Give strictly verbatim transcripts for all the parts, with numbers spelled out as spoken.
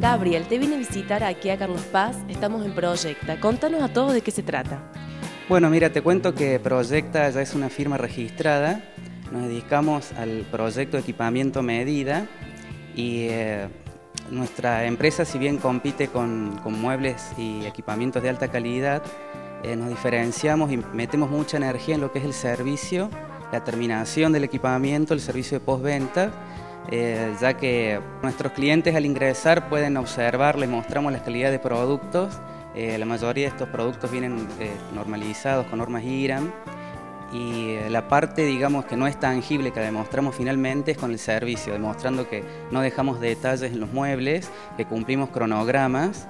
Gabriel, te vine a visitar aquí a Carlos Paz, estamos en Proyecta. Contanos a todos de qué se trata. Bueno, mira, te cuento que Proyecta ya es una firma registrada. Nos dedicamos al proyecto de equipamiento a medida y eh, nuestra empresa, si bien compite con, con muebles y equipamientos de alta calidad, eh, nos diferenciamos y metemos mucha energía en lo que es el servicio, la terminación del equipamiento, el servicio de postventa, eh, ya que nuestros clientes al ingresar pueden observar, les mostramos la calidad de productos. Eh, la mayoría de estos productos vienen eh, normalizados con normas I R A M y eh, la parte, digamos, que no es tangible que demostramos finalmente es con el servicio, demostrando que no dejamos detalles en los muebles, que cumplimos cronogramas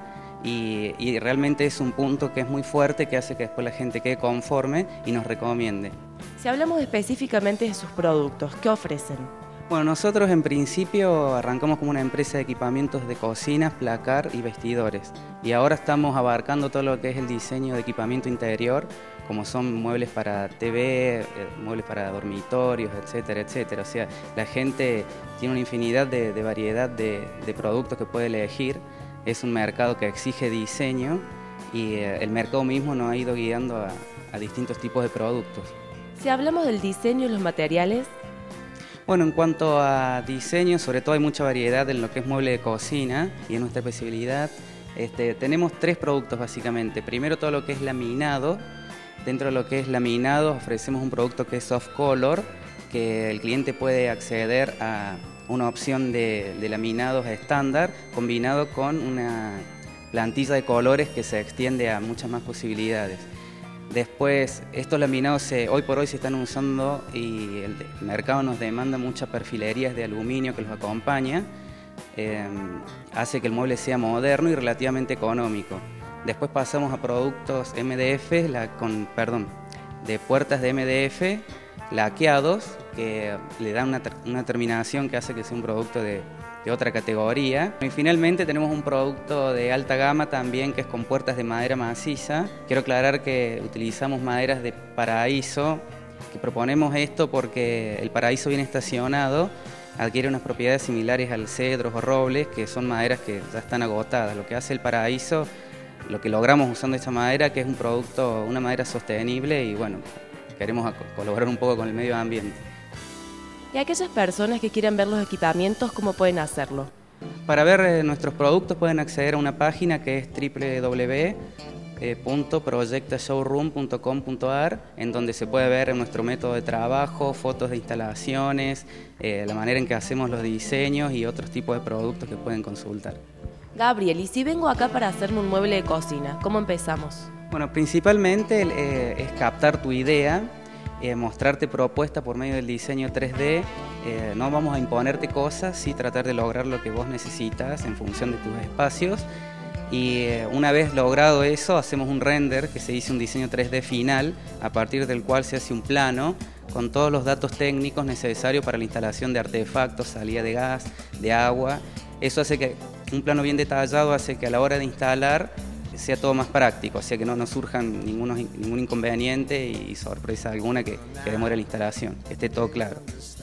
y, y realmente es un punto que es muy fuerte, que hace que después la gente quede conforme y nos recomiende. Si hablamos específicamente de sus productos, ¿qué ofrecen? Bueno, nosotros en principio arrancamos como una empresa de equipamientos de cocinas, placar y vestidores. Y ahora estamos abarcando todo lo que es el diseño de equipamiento interior, como son muebles para T V, eh, muebles para dormitorios, etcétera, etcétera. O sea, la gente tiene una infinidad de, de variedad de, de productos que puede elegir. Es un mercado que exige diseño y eh, el mercado mismo nos ha ido guiando a, a distintos tipos de productos. Si hablamos del diseño y los materiales... Bueno, en cuanto a diseño, sobre todo hay mucha variedad en lo que es mueble de cocina y en nuestra especialidad. Este, tenemos tres productos básicamente. Primero, todo lo que es laminado. Dentro de lo que es laminado ofrecemos un producto que es soft color, que el cliente puede acceder a una opción de, de laminados estándar combinado con una plantilla de colores que se extiende a muchas más posibilidades. Después, estos laminados se, hoy por hoy se están usando y el mercado nos demanda muchas perfilerías de aluminio que los acompaña. Eh, hace que el mueble sea moderno y relativamente económico. Después pasamos a productos M D F, la, con, perdón, de puertas de M D F laqueados, que le dan una, ter, una terminación que hace que sea un producto de, de otra categoría. Y finalmente tenemos un producto de alta gama también, que es con puertas de madera maciza. Quiero aclarar que utilizamos maderas de paraíso, que proponemos esto porque el paraíso bien estacionado adquiere unas propiedades similares al cedro o robles, que son maderas que ya están agotadas. Lo que hace el paraíso, lo que logramos usando esta madera, que es un producto, una madera sostenible y bueno, queremos colaborar un poco con el medio ambiente. ¿Y aquellas personas que quieran ver los equipamientos, cómo pueden hacerlo? Para ver eh, nuestros productos pueden acceder a una página que es doble u doble u doble u punto proyecta showroom punto com punto a r, en donde se puede ver nuestro método de trabajo, fotos de instalaciones, eh, la manera en que hacemos los diseños y otros tipos de productos que pueden consultar. Gabriel, y si vengo acá para hacerme un mueble de cocina, ¿cómo empezamos? Bueno, principalmente eh, es captar tu idea, eh, mostrarte propuesta por medio del diseño tres D. Eh, no vamos a imponerte cosas, sí tratar de lograr lo que vos necesitas en función de tus espacios. Y eh, una vez logrado eso, hacemos un render, que se dice un diseño tres D final, a partir del cual se hace un plano con todos los datos técnicos necesarios para la instalación de artefactos, salida de gas, de agua. Eso hace que un plano bien detallado hace que a la hora de instalar sea todo más práctico, o sea que no nos surjan ningunos, ningún inconveniente y sorpresa alguna que, que demore la instalación, que esté todo claro.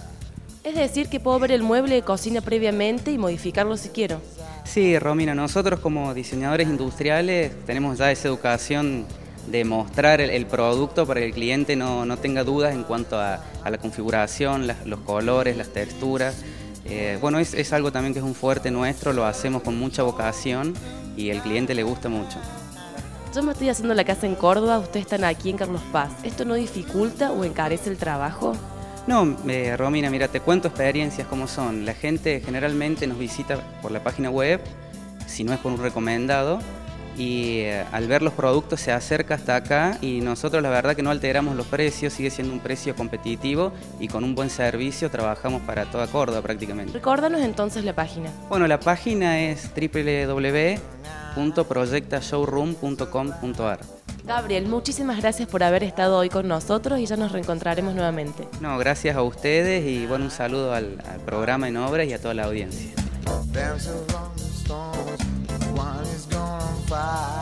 Es decir, que puedo ver el mueble de cocina previamente y modificarlo si quiero. Sí, Romina, nosotros como diseñadores industriales tenemos ya esa educación de mostrar el, el producto para que el cliente no, no tenga dudas en cuanto a, a la configuración, las, los colores, las texturas. Eh, bueno, es, es algo también que es un fuerte nuestro, lo hacemos con mucha vocación y al cliente le gusta mucho. Yo me estoy haciendo la casa en Córdoba, ustedes están aquí en Carlos Paz. ¿Esto no dificulta o encarece el trabajo? No, eh, Romina, mira, te cuento experiencias como son. La gente generalmente nos visita por la página web, si no es por un recomendado, y eh, al ver los productos se acerca hasta acá y nosotros la verdad que no alteramos los precios, sigue siendo un precio competitivo y con un buen servicio trabajamos para toda Córdoba prácticamente. Recórdanos entonces la página. Bueno, la página es doble u doble u doble u punto proyecta showroom punto com punto a r. Gabriel, muchísimas gracias por haber estado hoy con nosotros y ya nos reencontraremos nuevamente. No, gracias a ustedes y bueno, un saludo al, al programa En Obras y a toda la audiencia. Fire.